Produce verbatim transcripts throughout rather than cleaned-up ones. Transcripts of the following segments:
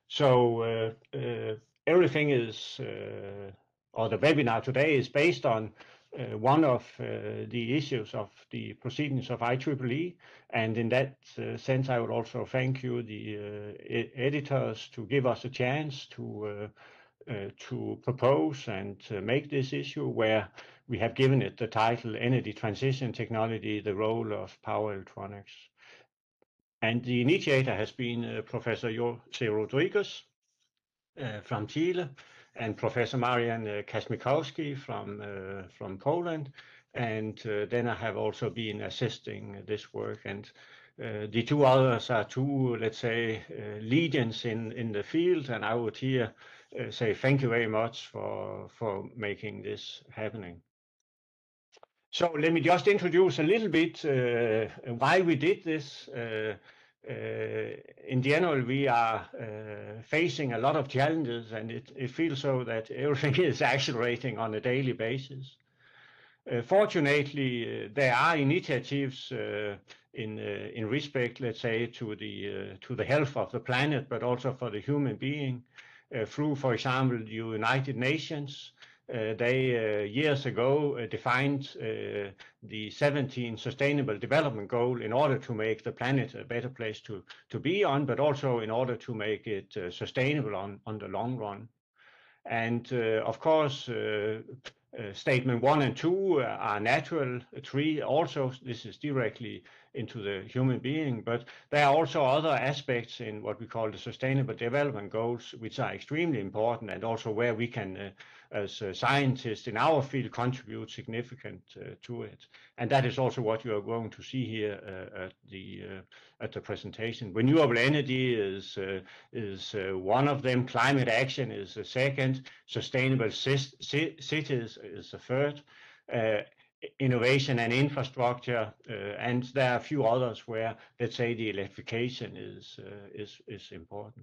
So uh, uh, everything is, uh, or the webinar today is based on uh, one of uh, the issues of the proceedings of I triple E, and in that uh, sense, I would also thank you, the uh, e editors, to give us a chance to uh, uh, to propose and uh, make this issue, where we have given it the title Energy Transition Technology, the Role of Power Electronics. And the initiator has been uh, Professor Jose Rodriguez uh, from Chile, and Professor Marian uh, Kazmikowski from uh, from Poland, and uh, then I have also been assisting this work. And uh, the two others are two, let's say, uh, legends in in the field, and I would here uh, say thank you very much for for making this happening. So let me just introduce a little bit uh, why we did this. Uh, uh, in general, we are uh, facing a lot of challenges, and it, it feels so that everything is accelerating on a daily basis. Uh, fortunately, uh, there are initiatives uh, in uh, in respect, let's say, to the uh, to the health of the planet, but also for the human being, uh, through, for example, the United Nations. Uh, they uh, years ago uh, defined uh, the seventeen Sustainable Development Goal in order to make the planet a better place to to be on, but also in order to make it uh, sustainable on on the long run. And uh, of course, uh, uh, statement one and two are natural. Three also, this is directly into the human being, but there are also other aspects in what we call the Sustainable Development Goals, which are extremely important, and also where we can, uh, as uh, scientists in our field, contribute significant uh, to it. And that is also what you are going to see here uh, at the uh, at the presentation. Renewable energy is uh, is uh, one of them. Climate action is the second. Sustainable cities is the third. Uh, innovation and infrastructure, uh, and there are a few others where, let's say, the electrification is uh, is is important.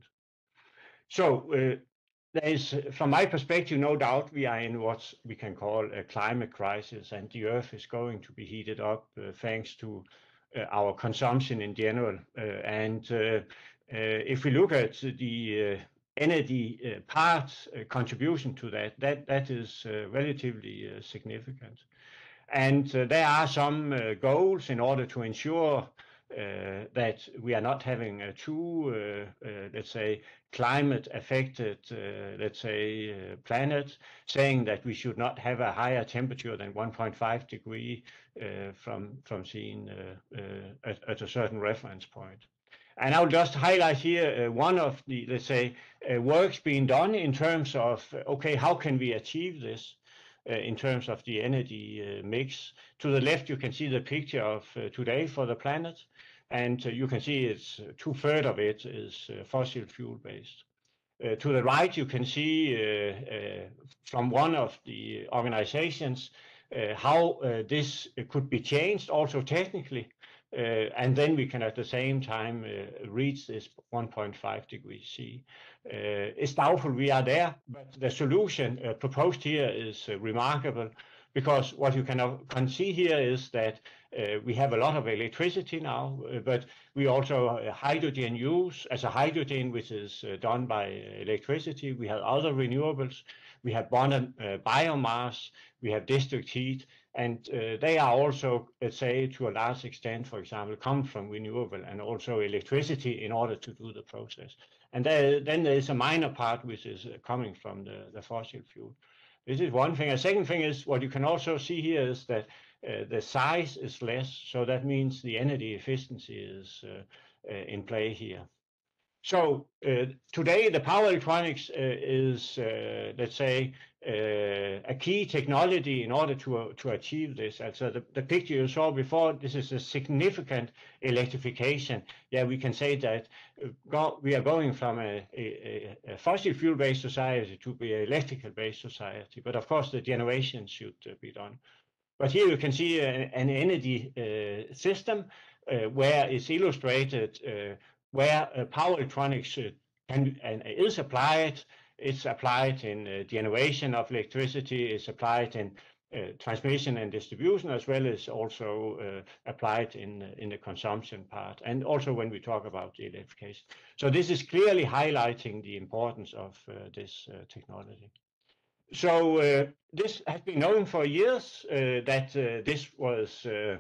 So uh, there is, from my perspective, no doubt we are in what we can call a climate crisis, and the Earth is going to be heated up uh, thanks to uh, our consumption in general. Uh, and uh, uh, if we look at the uh, energy uh, part uh, contribution to that, that that is uh, relatively uh, significant. And uh, there are some uh, goals in order to ensure uh, that we are not having a too, uh, uh, let's say, climate affected, uh, let's say, uh, planet, saying that we should not have a higher temperature than one point five degree uh, from, from seen uh, uh, at, at a certain reference point. And I'll just highlight here uh, one of the, let's say, uh, works being done in terms of, okay, how can we achieve this? Uh, in terms of the energy uh, mix. To the left, you can see the picture of uh, today for the planet, and uh, you can see it's uh, two-thirds of it is uh, fossil fuel based. Uh, to the right, you can see uh, uh, from one of the organizations uh, how uh, this could be changed also technically, uh, and then we can at the same time uh, reach this one point five degrees C. Uh, it's doubtful we are there, but the solution uh, proposed here is uh, remarkable, because what you can, uh, can see here is that uh, we have a lot of electricity now, uh, but we also uh, hydrogen use as a hydrogen, which is uh, done by electricity. We have other renewables. We have uh, biomass. We have district heat, and uh, they are also, let's say, to a large extent, for example, come from renewable and also electricity in order to do the process. And there, then there is a minor part which is coming from the, the fossil fuel. This is one thing. A second thing is what you can also see here is that uh, the size is less, so that means the energy efficiency is uh, uh, in play here. So uh, today the power electronics uh, is, uh, let's say, uh, a key technology in order to uh, to achieve this. And so the, the picture you saw before, this is a significant electrification. Yeah, we can say that uh, go, we are going from a, a, a fossil fuel-based society to be an electrical-based society. But of course, the generation should uh, be done. But here you can see a, an energy uh, system uh, where it's illustrated uh, where uh, power electronics uh, can and is applied. It's applied in uh, generation of electricity. It's applied in uh, transmission and distribution, as well as also uh, applied in, in the consumption part, and also when we talk about the electrification. So this is clearly highlighting the importance of uh, this uh, technology. So uh, this has been known for years uh, that uh, this was uh,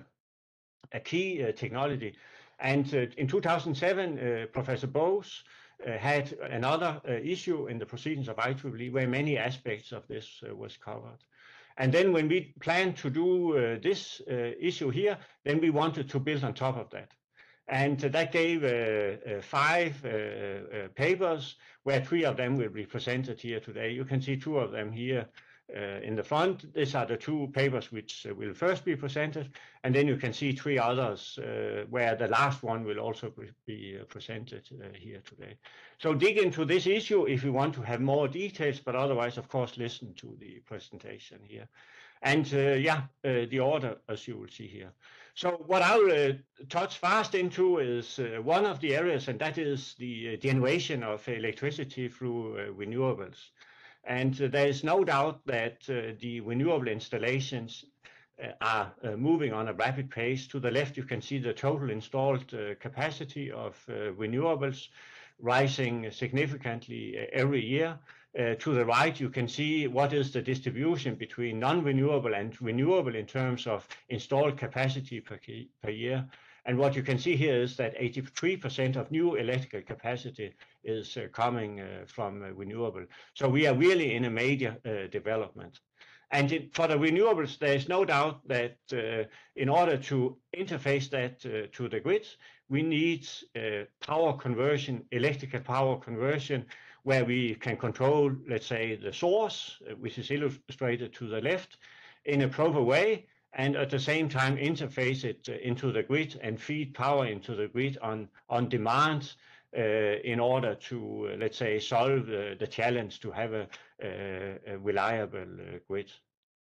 a key uh, technology. And uh, in two thousand seven, uh, Professor Bose uh, had another uh, issue in the proceedings of I triple E where many aspects of this uh, was covered. And then when we planned to do uh, this uh, issue here, then we wanted to build on top of that. And uh, that gave uh, uh, five uh, uh, papers, where three of them will be presented here today. You can see two of them here uh, in the front. These are the two papers which uh, will first be presented, and then you can see three others uh, where the last one will also be uh, presented uh, here today. So dig into this issue if you want to have more details, but otherwise, of course, listen to the presentation here. And uh, yeah, uh, the order, as you will see here. So what I'll uh, touch fast into is uh, one of the areas, and that is the uh, generation of electricity through uh, renewables. And uh, there is no doubt that uh, the renewable installations uh, are uh, moving on a rapid pace. To the left, you can see the total installed uh, capacity of uh, renewables rising significantly every year. Uh, to the right, you can see what is the distribution between non-renewable and renewable in terms of installed capacity per, per year. And what you can see here is that eighty-three percent of new electrical capacity is uh, coming uh, from uh, renewable. So we are really in a major uh, development. And it, for the renewables, there is no doubt that uh, in order to interface that uh, to the grid, we need uh, power conversion, electrical power conversion, where we can control, let's say, the source, which is illustrated to the left, in a proper way, and at the same time interface it into the grid and feed power into the grid on, on demand uh, in order to, uh, let's say, solve uh, the challenge to have a, a, a reliable uh, grid.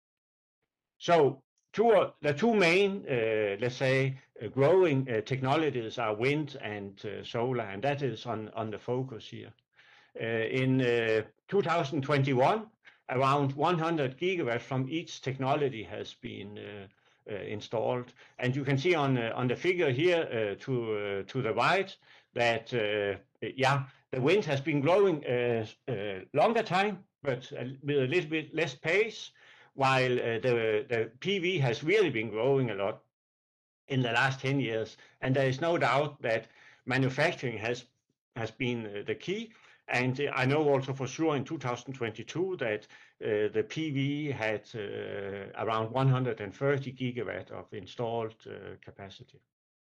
So two, uh, the two main, uh, let's say, uh, growing uh, technologies are wind and uh, solar, and that is on, on the focus here. Uh, in uh, two thousand twenty-one, around one hundred gigawatts from each technology has been uh, uh, installed, and you can see on uh, on the figure here uh, to uh, to the right that uh, yeah, the wind has been growing uh, uh, longer time, but with a little bit less pace, while uh, the the P V has really been growing a lot in the last ten years, and there is no doubt that manufacturing has has been uh, the key. And I know also for sure in two thousand twenty-two that uh, the P V had uh, around one hundred thirty gigawatt of installed uh, capacity.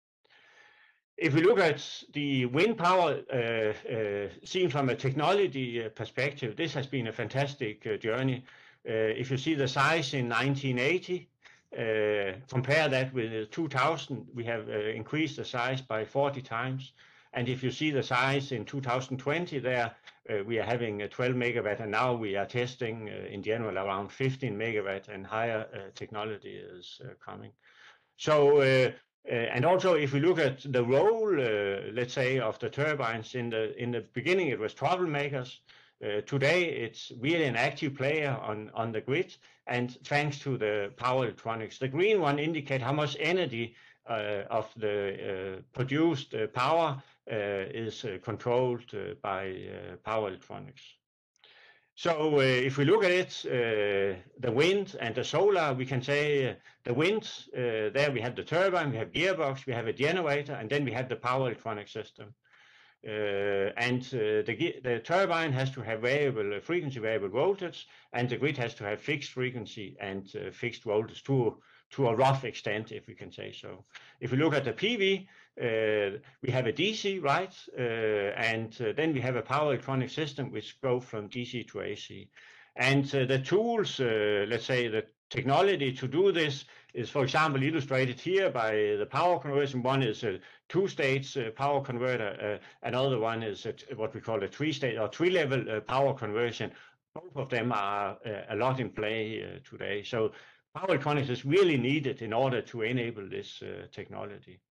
If we look at the wind power uh, uh, seen from a technology uh, perspective, this has been a fantastic uh, journey. Uh, if you see the size in nineteen eighty, uh, compare that with two thousand, we have uh, increased the size by forty times. And if you see the size in two thousand twenty there, uh, we are having a twelve megawatt, and now we are testing uh, in general around fifteen megawatt, and higher uh, technology is uh, coming. So, uh, uh, and also if we look at the role, uh, let's say, of the turbines, in the in the beginning it was troublemakers. Uh, today it's really an active player on, on the grid, and thanks to the power electronics. The green one indicate how much energy uh, of the uh, produced uh, power Uh, is uh, controlled uh, by uh, power electronics. So uh, if we look at it, uh, the wind and the solar, we can say uh, the wind, uh, there we have the turbine, we have gearbox, we have a generator, and then we have the power electronic system. Uh, and uh, the, the turbine has to have variable frequency, variable voltage, and the grid has to have fixed frequency and uh, fixed voltage to, to a rough extent, if we can say so. If we look at the P V, uh, we have a D C, right? Uh, and uh, then we have a power electronic system which go from D C to A C. And uh, the tools, uh, let's say the technology to do this is, for example, illustrated here by the power conversion. One is a two-stage uh, power converter. Uh, another one is a, what we call a three-stage or three-level uh, power conversion. Both of them are uh, a lot in play uh, today. So power electronics is really needed in order to enable this uh, technology.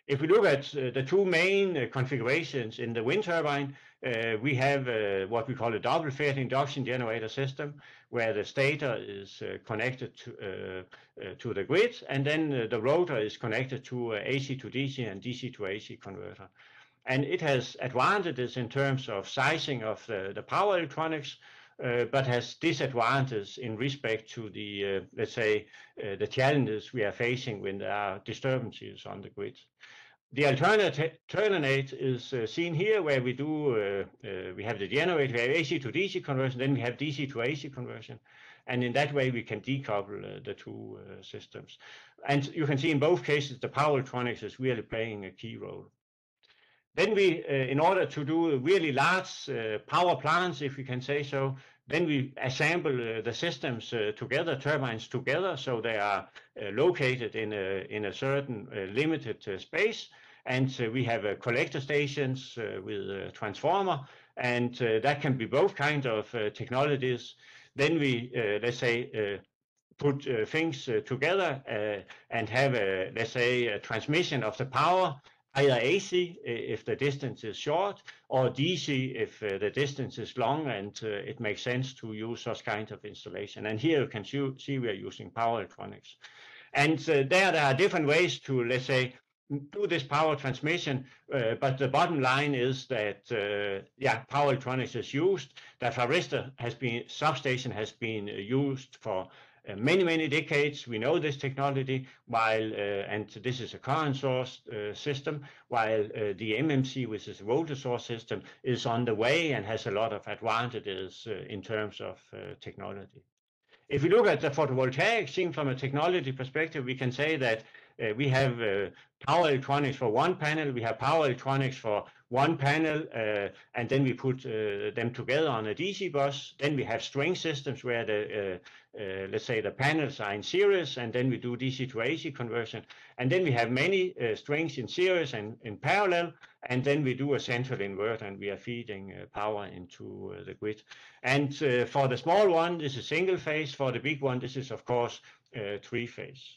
If we look at uh, the two main uh, configurations in the wind turbine, uh, we have uh, what we call a double fed induction generator system, where the stator is uh, connected to, uh, uh, to the grid, and then uh, the rotor is connected to uh, A C to D C and D C to A C converter. And it has advantages in terms of sizing of the, the power electronics, uh, but has disadvantages in respect to the, uh, let's say, uh, the challenges we are facing when there are disturbances on the grid. The alternate is uh, seen here, where we do, uh, uh, we have the generator, we have A C to D C conversion, then we have D C to A C conversion. And in that way, we can decouple uh, the two uh, systems. And you can see in both cases, the power electronics is really playing a key role. Then we, uh, in order to do really large uh, power plants, if we can say so, then we assemble uh, the systems uh, together, turbines together, so they are uh, located in a, in a certain uh, limited uh, space. And uh, we have uh, collector stations uh, with a transformer, and uh, that can be both kinds of uh, technologies. Then we, uh, let's say, uh, put uh, things uh, together uh, and have, a, let's say, a transmission of the power, either A C if the distance is short, or D C if uh, the distance is long, and uh, it makes sense to use such kind of installation. And here you can see we are using power electronics. And uh, there, there are different ways to, let's say, do this power transmission, uh, but the bottom line is that, uh, yeah, power electronics is used. The Varistor has been, substation has been used for Uh, many, many decades. We know this technology, while, uh, and this is a current source uh, system, while uh, the M M C, which is a voltage source system, is on the way and has a lot of advantages uh, in terms of uh, technology. If we look at the photovoltaic, seen from a technology perspective, we can say that uh, we have uh, power electronics for one panel, we have power electronics for one panel, uh, and then we put uh, them together on a D C bus. Then we have string systems where the, uh, uh, let's say, the panels are in series, and then we do D C to A C conversion. And then we have many uh, strings in series and in parallel, and then we do a central inverter, and we are feeding uh, power into uh, the grid. And uh, for the small one, this is single phase. For the big one, this is, of course, uh, three phase.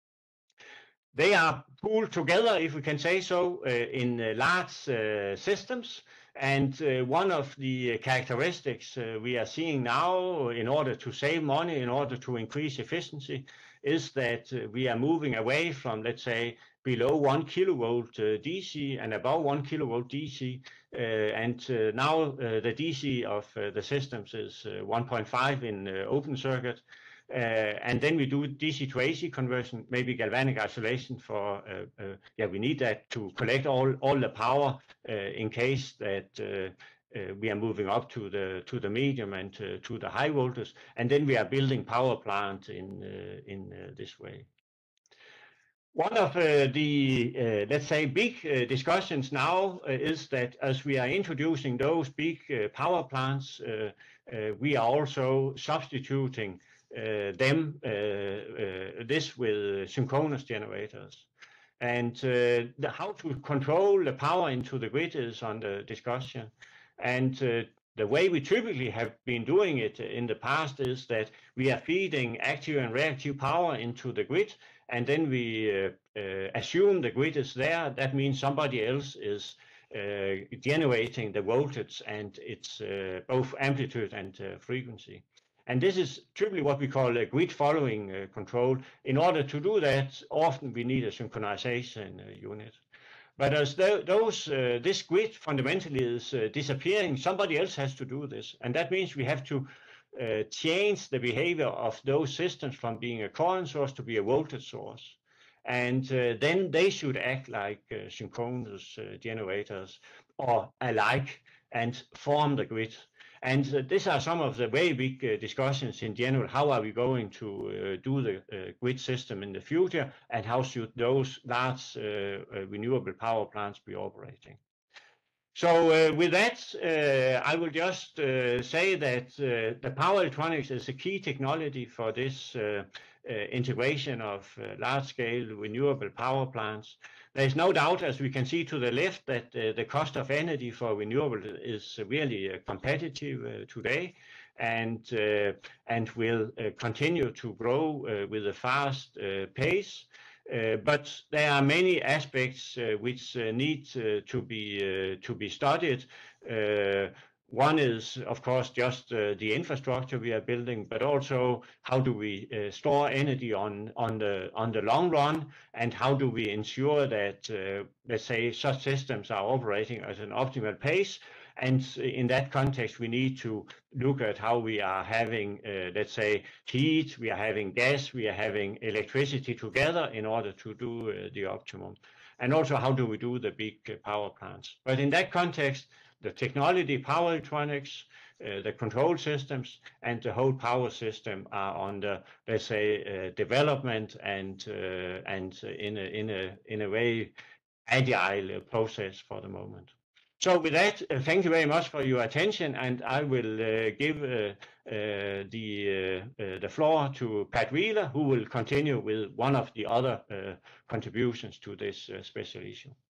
They are pooled together, if we can say so, uh, in uh, large uh, systems. And uh, one of the characteristics uh, we are seeing now, in order to save money, in order to increase efficiency, is that uh, we are moving away from, let's say, below one kilovolt uh, D C and above one kilovolt D C. Uh, and uh, now uh, the D C of uh, the systems is uh, one point five in uh, open circuit. Uh, and then we do D C to A C conversion, maybe galvanic isolation for, uh, uh, yeah, we need that to collect all, all the power uh, in case that uh, uh, we are moving up to the to the medium and uh, to the high voltage. And then we are building power plants in, uh, in uh, this way. One of uh, the, uh, let's say, big uh, discussions now uh, is that as we are introducing those big uh, power plants, uh, uh, we are also substituting uh, them, uh, uh, this with synchronous generators. And uh, the, how to control the power into the grid is under discussion. And uh, the way we typically have been doing it in the past is that we are feeding active and reactive power into the grid, and then we uh, uh, assume the grid is there. That means somebody else is uh, generating the voltage and its uh, both amplitude and uh, frequency. And this is typically what we call a grid following uh, control. In order to do that, often we need a synchronization uh, unit. But as th those, uh, this grid fundamentally is uh, disappearing, somebody else has to do this. And that means we have to uh, change the behavior of those systems from being a current source to be a voltage source. And uh, then they should act like uh, synchronous uh, generators or alike and form the grid. And uh, these are some of the very big uh, discussions in general. How are we going to uh, do the uh, grid system in the future, and how should those large uh, uh, renewable power plants be operating? So uh, with that, uh, I will just uh, say that uh, the power electronics is a key technology for this uh, uh, integration of uh, large-scale renewable power plants. There's no doubt, as we can see to the left, that uh, the cost of energy for renewable is really uh, competitive uh, today, and uh, and will uh, continue to grow uh, with a fast uh, pace. Uh, but there are many aspects uh, which uh, need uh, to be uh, to be studied. Uh, one is, of course, just uh, the infrastructure we are building, but also how do we uh, store energy on on the on the long run, and how do we ensure that, uh, let's say, such systems are operating at an optimal pace. And in that context, we need to look at how we are having, uh, let's say, heat, we are having gas, we are having electricity together in order to do uh, the optimum. And also, how do we do the big uh, power plants? But in that context, the technology, power electronics, uh, the control systems, and the whole power system are on the, let's say, uh, development and uh, and in a in a in a way agile process for the moment. So with that, uh, thank you very much for your attention, and I will uh, give uh, uh, the uh, uh, the floor to Pat Wheeler, who will continue with one of the other uh, contributions to this uh, special issue.